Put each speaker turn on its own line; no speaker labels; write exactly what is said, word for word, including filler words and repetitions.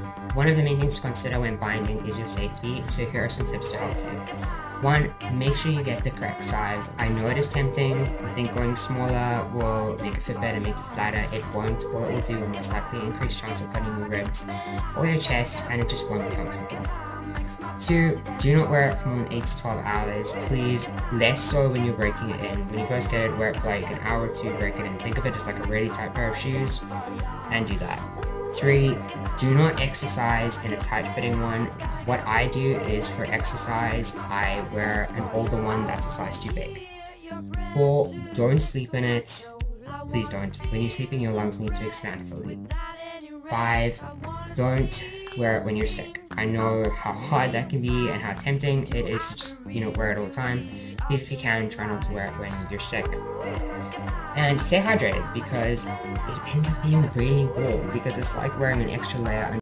One of the main things to consider when binding is your safety, so here are some tips to help you. One, make sure you get the correct size. I know it is tempting, you think going smaller will make it fit better, make you flatter. It won't. All it will do will most likely increase chance of hurting your ribs or your chest, and it just won't be comfortable. Two, do not wear it for more than eight to twelve hours. Please, less so when you're breaking it in. When you first get it, wear it for like an hour or two, break it in. Think of it as like a really tight pair of shoes, and do that. Three, do not exercise in a tight-fitting one. What I do is for exercise, I wear an older one that's a size too big. Four, don't sleep in it. Please don't. When you're sleeping, your lungs need to expand fully. Five, don't wear it when you're sick. I know how hard that can be and how tempting it is to just, you know, wear it all the time. Please, if you can, try not to wear it when you're sick. And stay hydrated, because it ends up being really warm, because it's like wearing an extra layer